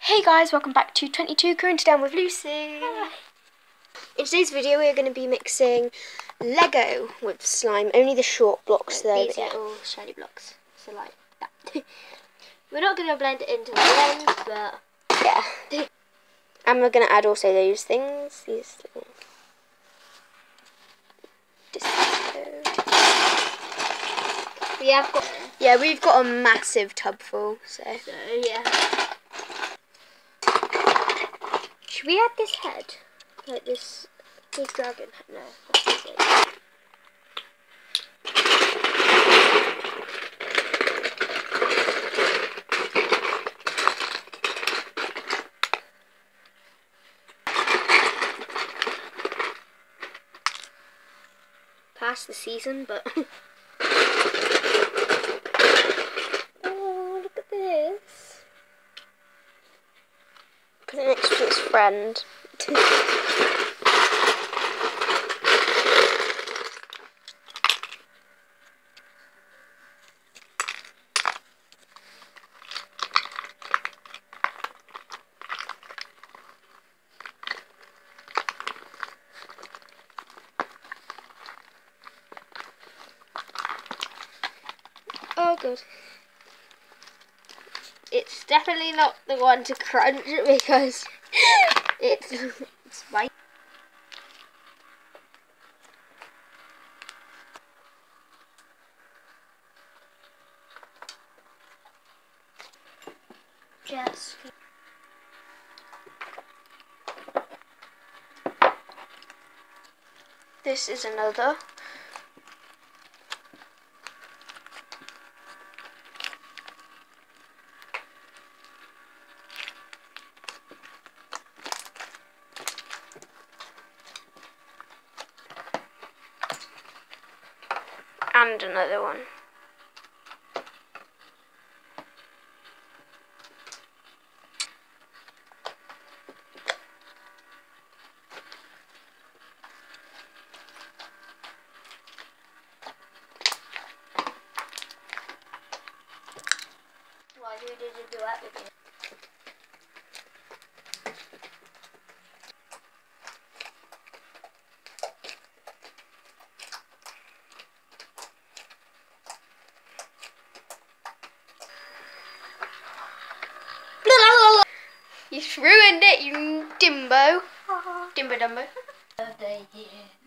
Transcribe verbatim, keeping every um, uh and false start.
Hey guys, welcome back to twenty-two Corinth Down with Lucy. Hi. In today's video we're going to be mixing Lego with slime, only the short blocks like though. These yeah. little shiny blocks, so like that. We're not going to blend it into the blend, but yeah. And we're going to add also those things, these things. we have got... Yeah, we've got a massive tub full, so... So, yeah. Should we add this head? Like this big dragon head? No, that's it. Past the season, but... Oh, look at this. Put it next to its friend. Oh, good. It's definitely not the one to crunch because it's spicy. Just. This is another. And another one. Why who did you do that with you? You ruined it, you dimbo. Dimbo dumbo. Birthday, yeah.